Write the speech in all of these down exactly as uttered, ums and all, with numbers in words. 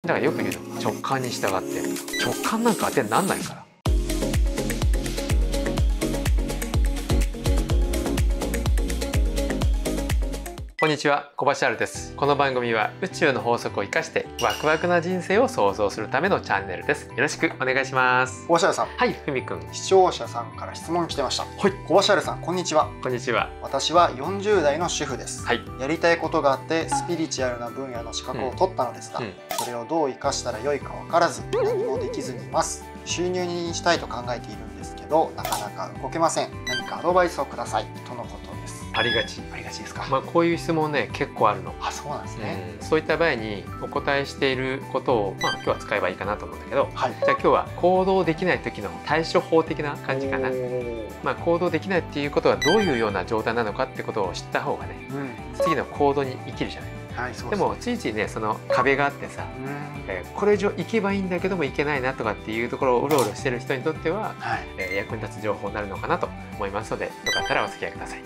だからよく言うの、直感に従って。直感なんか当てになんないから。こんにちは、小橋あるです。この番組は宇宙の法則を生かしてワクワクな人生を創造するためのチャンネルです。よろしくお願いします。 小橋さん。 はい、ふみくん。 視聴者さんから質問来てました。 はい。 小橋さん、こんにちは。 こんにちは。 私はよんじゅう代の主婦です。 はい。 やりたいことがあってスピリチュアルな分野の資格を取ったのですが、うんうん、それをどう生かしたらよいか分からず何もできずにいます。収入にしたいと考えているんですけど、なかなか動けません。何かアドバイスをくださいとのことです。 ありがち。 ありがちですか。 まあこういう質問ね、結構あるの。 あ、そうなんですね。 うん、そういった場合にお答えしていることを、まあ今日は使えばいいかなと思うんだけど、はい、じゃあ今日は行動できない時の対処法的な感じかな。まあ行動できないっていうことはどういうような状態なのかってことを知った方がね、うん、次の行動に生きるじゃない。はい、そうですね。でもついついね、その壁があってさ、えー、これ以上行けばいいんだけども行けないなとかっていうところをうろうろしてる人にとっては、はい、えー、役に立つ情報になるのかなと思いますので、よかったらお付き合いください。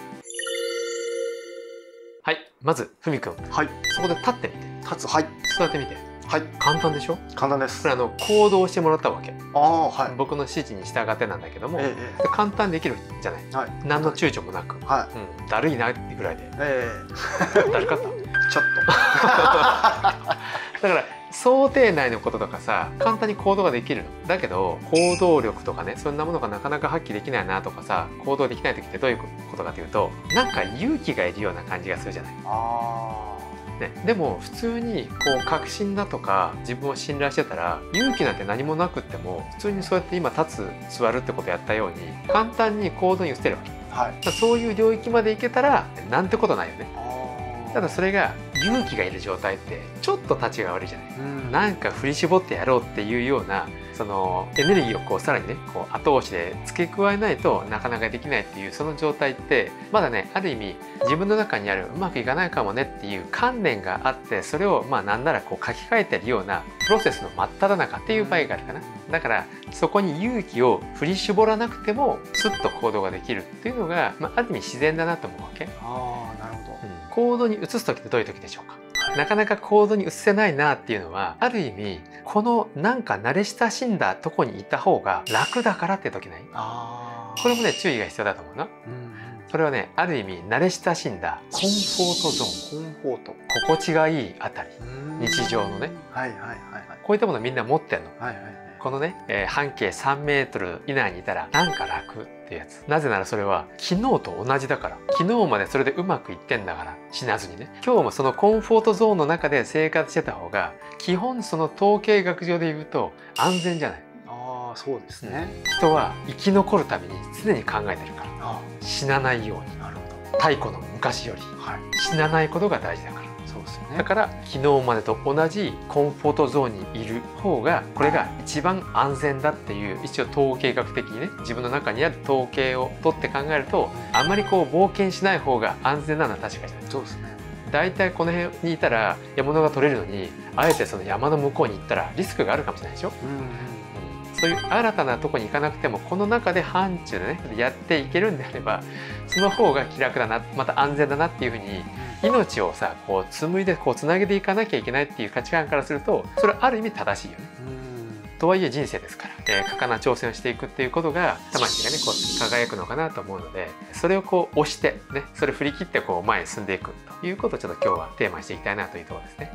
はい、まずふみくん、はい、そこで立ってみて。 立つ。はい。 座ってみて。 はい。 簡単でしょ。 簡単です。 これあの行動してもらったわけ。 ああ、はい。 僕の指示に従ってなんだけども、ええ、簡単できるじゃない。はい。何の躊躇もなく。はい。うん、だるいなってぐらいで。ええ。だるかった。 ちょっと。 だから想定内のこととかさ、簡単に行動ができるの。だけど行動力とかね、そんなものがなかなか発揮できないなとかさ、行動できない時ってどういうことかというと、なんか勇気がいるような感じがするじゃない。あー、ね、でも普通にこう確信だとか自分を信頼してたら、勇気なんて何もなくっても普通にそうやって今立つ座るってことをやったように簡単に行動に移せるわけ。はい、そういう領域までいけたらなんてことないよね。ただそれが勇気がいる状態ってちょっと立ちが悪いじゃない。うん、なんか振り絞ってやろうっていうようなそのエネルギーをこうさらにねこう後押しで付け加えないとなかなかできないっていうその状態ってまだね、ある意味自分の中にあるうまくいかないかもねっていう観念があって、それをまあなんならこう書き換えてるようなプロセスの真っ只中っていう場合があるかな。だからそこに勇気を振り絞らなくてもスッと行動ができるっていうのが、まあ、ある意味自然だなと思うわけ。ああ、なるほど。うん、行動に移す時ってどういう時でしょうか。なかなか行動に移せないなっていうのは、ある意味このなんか慣れ親しんだとこにいた方が楽だからって時ない？あ、これもね注意が必要だと思うな。うん、それはね、ある意味慣れ親しんだコンフォートゾーン、コンフォート、心地がいいあたり、日常のね、はいはいはいはい、こういったものみんな持ってんの。はいはいはい、このね、えー、半径さんメートル以内にいたらなんか楽っていうやつ。なぜならそれは昨日と同じだから。昨日までそれでうまくいってんだから、死なずにね。今日もそのコンフォートゾーンの中で生活してた方が基本その統計学上で言うと安全じゃない。ああ、そうですね。人は生き残るために常に考えてるから、死なないように。なるほど。太古の昔より、はい、死なないことが大事だから。だから昨日までと同じコンフォートゾーンにいる方がこれが一番安全だっていう、一応統計学的にね、自分の中にある統計を取って考えると、あんまりこう冒険しない方が安全なのは確かじゃない。そうですね。だいたいこの辺にいたら獲物が取れるのに、あえてその山の向こうに行ったらリスクがあるかもしれないでしょ。うん、そういう新たなとこに行かなくてもこの中で範疇でねやっていけるんであれば、その方が気楽だな、また安全だなっていうふうに、命をさこう紡いでこうつなげていかなきゃいけないっていう価値観からすると、それはある意味正しいよね。とはいえ人生ですから、えー、果敢な挑戦をしていくっていうことが魂がねこう輝くのかなと思うので、それをこう押してね、それ振り切ってこう前に進んでいくということをちょっと今日はテーマにしていきたいなというところですね。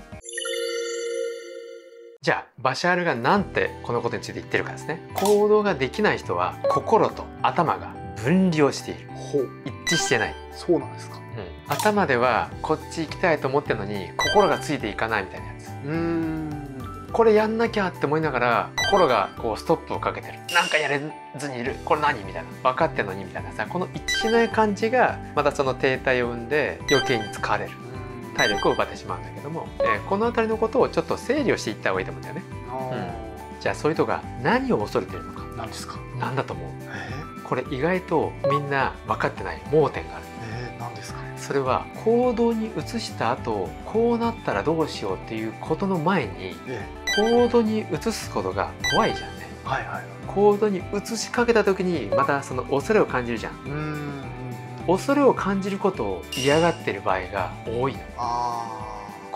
じゃあバシャールがなんてこのことについて言ってるかですね。行動ができない人は心と頭が分離をしている。ほう、一致してない。そうなんですか。うん、頭ではこっち行きたいと思ってるのに心がついていかないみたいなやつ。うーん、これやんなきゃって思いながら心がこうストップをかけてる。なんかやれずにいる、これ何みたいな、分かってんのにみたいなさ、この一致しない感じがまたその停滞を生んで余計に疲れる、体力を奪ってしまうんだけども、えー、この辺りのことをちょっと整理をしていった方がいいと思うんだよね。うん、じゃあそういう人が何を恐れてるのか。何ですか。何だと思う？えー、これ意外とみんな分かってない盲点がある。えー、何ですか。それは行動に移した後こうなったらどうしようっていうことの前に、えー、行動に移すことが怖いじゃんね。はいはい、行動に移しかけた時にまたその恐れを感じるじゃん。うーん、恐れを感じることを嫌がってる場合が多いの。あ、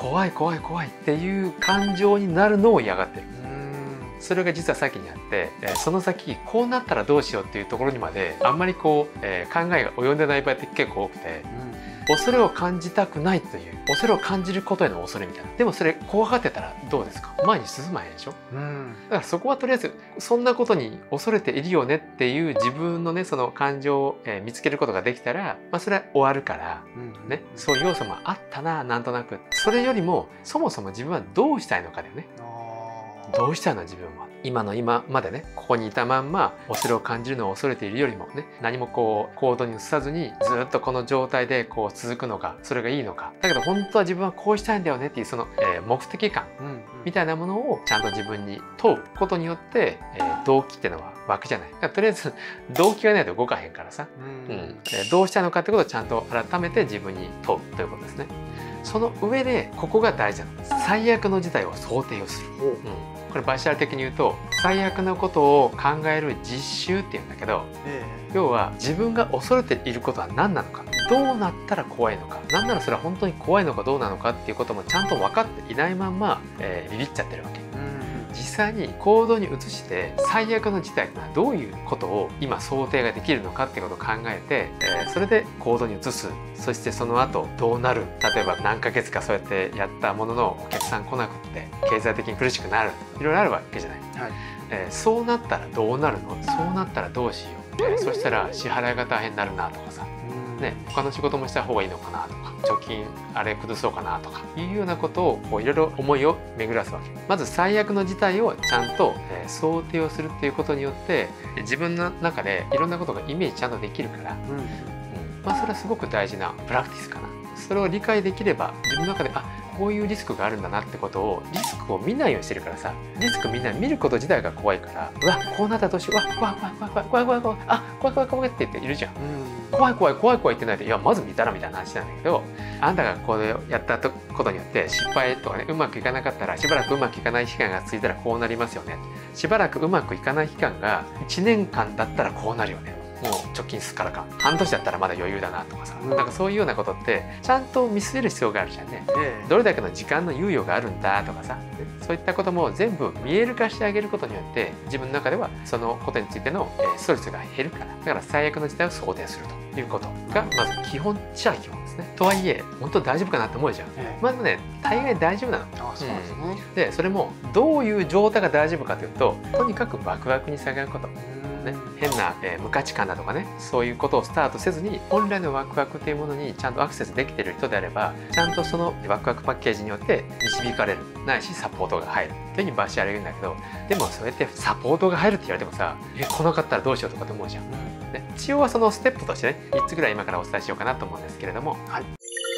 怖い怖い怖いっていう感情になるのを嫌がってる。それが実は先にあって、その先こうなったらどうしようっていうところにまであんまりこう、えー、考えが及んでない場合って結構多くて、うん、恐れを感じたくないという恐れを感じることへの恐れみたいな。でもそれ怖がってたらどうですか？前に進まへんでしょ、うん、だからそこはとりあえずそんなことに恐れているよねっていう自分のねその感情を、えー、見つけることができたら、まあ、それは終わるから、うん、ね、そういう要素もあったななんとなく。それよりもそもそも自分はどうしたいのかだよね。どうしたいの自分は。今の今までねここにいたまんま恐れを感じるのを恐れているよりもね、何もこう行動に移さずにずっとこの状態でこう続くのか、それがいいのか。だけど本当は自分はこうしたいんだよねっていうその、えー、目的感みたいなものをちゃんと自分に問うことによって、えー、動機っていうのは湧くじゃない。だからとりあえず動機がないと動かへんからさ、うんうん、えー、どうしたいのかってことをちゃんと改めて自分に問うということですね。その上でここが大事なの。最悪の事態を想定をする。うん、これバシャル的に言うと最悪のことを考える実習っていうんだけど、えー、要は自分が恐れていることは何なのか、どうなったら怖いのか、何ならそれは本当に怖いのかどうなのかっていうこともちゃんと分かっていないまんま、えー、ビビっちゃってるわけ。実際に行動に移して最悪の事態というのはどういうことを今想定ができるのかっていうことを考えて、えー、それで行動に移す。そしてその後どうなる。例えば何ヶ月かそうやってやったもののお客さん来なくって経済的に苦しくなる、いろいろあるわけじゃない、はい、えー、そうなったらどうなるの、そうなったらどうしよう、えー、そしたら支払いが大変になるなとかさ、ね、他の仕事もした方がいいのかなとか、貯金あれ崩そうかなとかいうようなことをこういろいろ思いを巡らすわけ。まず最悪の事態をちゃんと、えー、想定をするっていうことによって自分の中でいろんなことがイメージちゃんとできるから、うんうん、まあ、それはすごく大事なプラクティスかな。それを理解できれば自分の中であこういうリスクがあるんだなってことを、リスクを見ないようにしてるからさ、リスクみんな見ること自体が怖いから、うわこうなったらどうしよう、うわ怖い怖い怖い怖い怖い怖い怖いあ怖い怖い怖いって言っているじゃん、うん、怖い怖い怖い怖いってないと、いやまず見たらみたいな話なんだけど、あんたがこれをやったことによって失敗とかね、うまくいかなかったらしばらくうまくいかない期間が続いたらこうなりますよね。しばらくうまくいかない期間がいちねんかんだったらこうなるよね。もう貯金すっからかん半年だったらまだ余裕だなとかさ、うん、なんかそういうようなことってちゃんと見据える必要があるじゃんね、ええ、どれだけの時間の猶予があるんだとかさ、そういったことも全部見える化してあげることによって自分の中ではそのことについてのストレスが減るから。だから最悪の事態を想定するということがまず基本っちゃ基本ですね。とはいえ本当大丈夫かなって思うじゃん、ええ、まずね大概大丈夫なの。あ、そうですね、うん、でそれもどういう状態が大丈夫かというと、とにかくワクワクに従うこと。ね、変な、えー、無価値観だとかね、そういうことをスタートせずに本来のワクワクというものにちゃんとアクセスできている人であれば、ちゃんとそのワクワクパッケージによって導かれる、ないしサポートが入るというふうにバシャル言うんだけど、でもそうやってサポートが入るって言われてもさ、え来なかったらどうしようとかって思うじゃん、ね、一応はそのステップとしてねみっつぐらい今からお伝えしようかなと思うんですけれども、はい、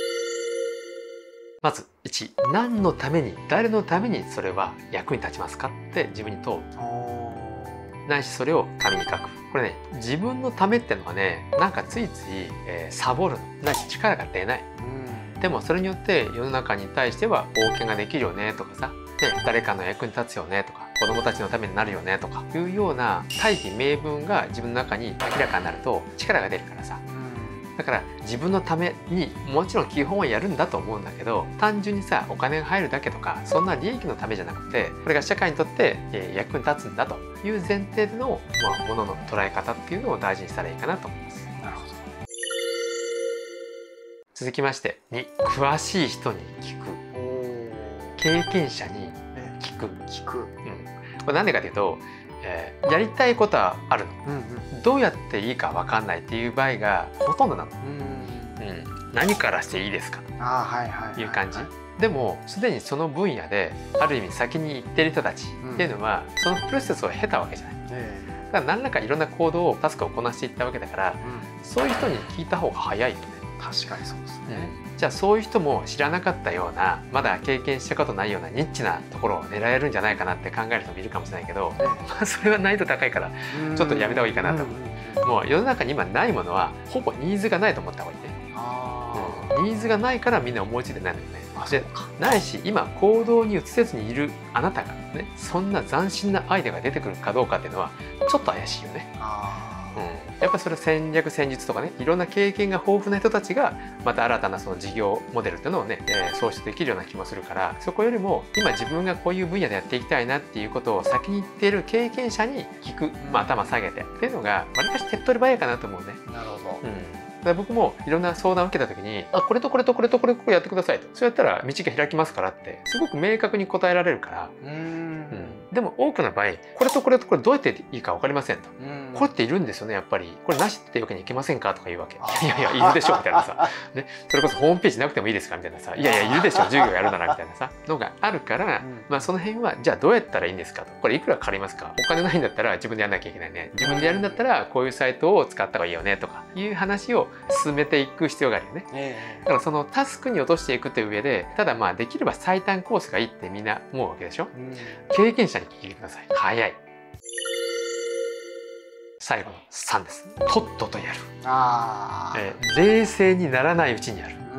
まずいち、何のために誰のためにそれは役に立ちますかって自分に問う。ないしそれを紙に書く。これね、自分のためってのはね、なんかついつい、えー、サボるのないし力が出ない、うん、でもそれによって世の中に対しては貢献ができるよねとかさ、ね、誰かの役に立つよねとか、子供たちのためになるよねとかいうような大義名分が自分の中に明らかになると力が出るからさ、だから自分のためにもちろん基本はやるんだと思うんだけど、単純にさお金が入るだけとかそんな利益のためじゃなくて、これが社会にとって役に立つんだという前提での、まあ、ものの捉え方っていうのを大事にしたらいいかなと思います。なるほど。続きましてに、詳しい人に聞く。経験者に聞く。聞く、うん、これなんでかというと、えー、やりたいことはあるの、うんうん、どうやっていいか分かんないっていう場合がほとんどなの、うんうん、何からしていいですかという感じでも、すでにその分野である意味先に行ってる人たちっていうのは、うん、そのプロセスを経たわけじゃない、えー、だから何らかいろんな行動をタスクをこなしていったわけだから、うん、そういう人に聞いた方が早いよね。確かにそうですね、うん、じゃあそういう人も知らなかったような、まだ経験したことないようなニッチなところを狙えるんじゃないかなって考える人もいるかもしれないけど、まあそれは難易度高いからちょっとやめた方がいいかなと思う。もう世の中に今ないものはほぼニーズがないと思った方がいいね。あ、うん、ニーズがないからみんな思いついてないのよね。でないし、今行動に移せずにいるあなたがね、そんな斬新なアイデアが出てくるかどうかっていうのはちょっと怪しいよね。あ、 やっぱりそれ戦略戦術とかね、いろんな経験が豊富な人たちがまた新たなその事業モデルっていうのをね、えー、創出できるような気もするから、そこよりも今自分がこういう分野でやっていきたいなっていうことを先に言っている経験者に聞く、まあ、頭下げてっていうのがわりかし手っ取り早いかなと思うね。 なるほど。 うんだから僕もいろんな相談を受けた時に、あ、これとこれとこれとこれこれやってくださいと、そうやったら道が開きますからってすごく明確に答えられるから。うん、でも多くの場合これとこれとこれどうやっていいか分かりませんと、これっているんですよね、やっぱりこれなしっていうわけにいけませんかとか言うわけ。いやいやいるでしょみたいなさ、ね、それこそホームページなくてもいいですかみたいなさ、いやいやいるでしょ授業やるならみたいなさのがあるから、うん、まあその辺はじゃあどうやったらいいんですかと、これいくらかかりますか、お金ないんだったら自分でやらなきゃいけないね、自分でやるんだったらこういうサイトを使った方がいいよねとかいう話を進めていくく必要があるよね、えー、だからそのタスクに落としていくという上で、ただまあできれば最短コースがいいってみんな思うわけでしょ、うん、経験者に聞いてください。早い。最後のさんです。とっととやる。あ、えー、冷静にならないうちにやる。うん、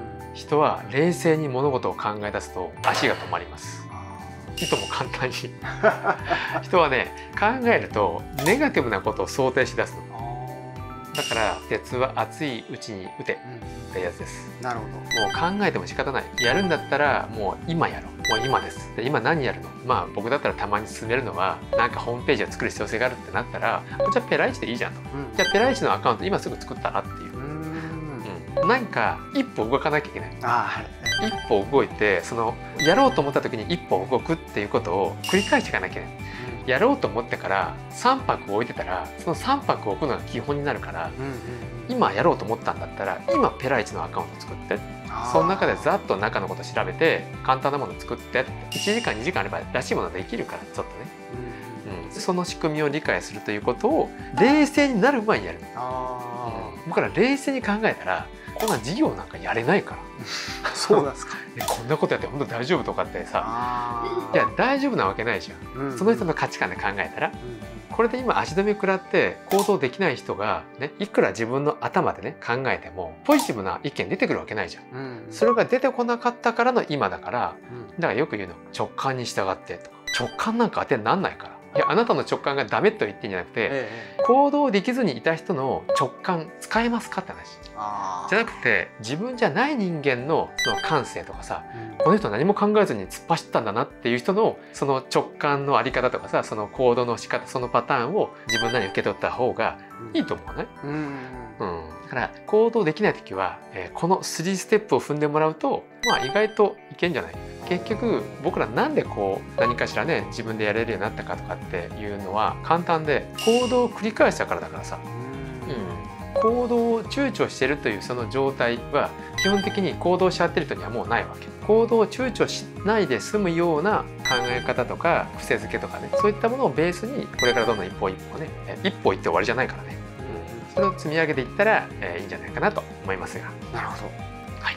人は冷静に物事を考え出すと足が止まります。いとも簡単に人はね、考えるとネガティブなことを想定しだすの。だから鉄は熱いうちに打てってやつです。なるほど。もう考えても仕方ない。やるんだったらもう今やろう。もう今です。で今何やるの？まあ僕だったらたまに進めるのは、なんかホームページを作る必要性があるってなったら、じゃあペライチでいいじゃんと。うん、じゃあペライチのアカウント今すぐ作ったらっていう。うん、なんか一歩動かなきゃいけない。あ、はい、一歩動いて、そのやろうと思った時に一歩動くっていうことを繰り返していかなきゃいけない。やろうと思ってからさんぱく置いてたら、そのさんぱく置くのが基本になるから、うんうん、今やろうと思ったんだったら今ペライチのアカウント作って、その中でざっと中のこと調べて簡単なもの作って、いちじかんにじかんあればらしいものができるから、ちょっとね、うんうん、その仕組みを理解するということを冷静になる前にやる。あ、うん、だから冷静に考えたらこんな事業なんかやれないからそうなんですかこんなことやって本当大丈夫とかってさ、いや大丈夫なわけないじゃん、うんうん、その人の価値観で考えたら、うん、これで今足止め食らって行動できない人がね、いくら自分の頭でね考えてもポジティブな意見出てくるわけないじゃん、うんうん、それが出てこなかったからの今だから、うん、だからよく言うの、直感に従ってとか、直感なんか当てになんないから。いや、あなたの直感がダメと言ってんじゃなくて、ええ、行動できずにいた人の直感使えますかって話じゃなくて、自分じゃない人間のその感性とかさ、うん、この人何も考えずに突っ走ったんだなっていう人のその直感のあり方とかさ、その行動の仕方、そのパターンを自分なりに受け取った方がいいと思うね。うん、うんうん、だから行動できない時は、えー、このスリーステップを踏んでもらうと、まあ意外といけんじゃない。結局僕らなんでこう何かしらね自分でやれるようになったかとかっていうのは簡単で、行動を繰り返したからだからさ、うん、行動を躊躇してるというその状態は基本的に行動しちゃってる人にはもうないわけ。行動を躊躇しないで済むような考え方とか癖づけとかね、そういったものをベースにこれからどんどん一歩一歩ね、一歩行って終わりじゃないからね、うん、それを積み上げていったら、えー、いいんじゃないかなと思いますが。なるほど。はい、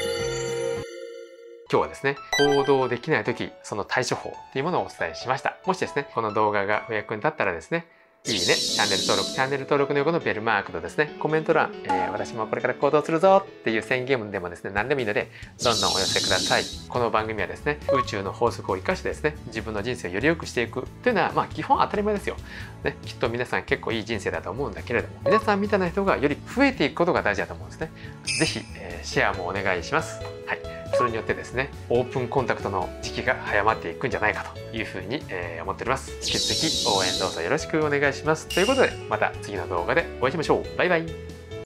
今日はですね、行動できない時その対処法っていうものをお伝えしました。もしですねこの動画がお役に立ったらですね、いいね、チャンネル登録、チャンネル登録の横のベルマークとですね、コメント欄、えー、私もこれから行動するぞっていう宣言文でもですね、何でもいいのでどんどんお寄せください。この番組はですね、宇宙の法則を生かしてですね、自分の人生をより良くしていくというのはまあ基本当たり前ですよ、ね、きっと皆さん結構いい人生だと思うんだけれども、皆さんみたいな人がより増えていくことが大事だと思うんですね。ぜひ、えー、シェアもお願いします。はい、それによってですね、オープンコンタクトの時期が早まっていくんじゃないかというふうに、えー、思っております。引き続き応援どうぞよろしくお願いします。ということで、また次の動画でお会いしましょう。バイバイ。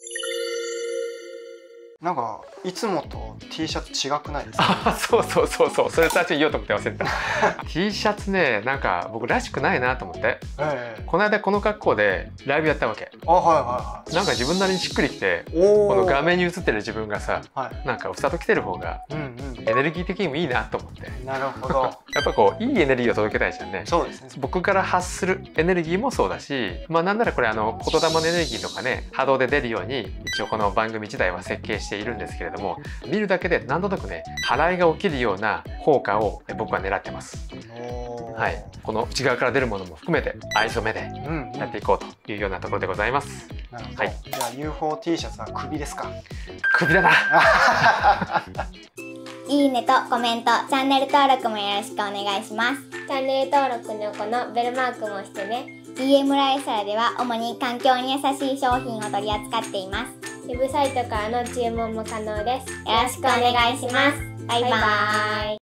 なんかいつもと T シャツ違くないですか？ あ、そうそうそうそう、それ最初に言おうと思って忘れてたT シャツね、なんか僕らしくないなと思って、ええ、この間この格好でライブやったわけ。あ、はいはいはい。なんか自分なりにしっくりきて、この画面に映ってる自分がさ、はい、なんかうさと着てる方がエネルギー的にもいいなと思って、うんうん、なるほどやっぱこういいエネルギーを届けたいじゃんね。そうですね。僕から発するエネルギーもそうだし、まあなんならこれあの言霊のエネルギーとかね、波動で出るように一応この番組自体は設計しているんですけれども、見るだけでなんとなくね、払いが起きるような効果を僕は狙ってます。はい、この内側から出るものも含めて藍染めでやっていこうというようなところでございます。うんうん、はい、 じゃあ ユーフォー T シャツは首ですか？ 首だな。 いいねとコメント、チャンネル登録もよろしくお願いします。チャンネル登録の横のベルマークも押してね。 ジーエム ライフスタイルでは主に環境に優しい商品を取り扱っています。 ウェブサイトからの注文も可能です。 よろしくお願いします。バイバーイ。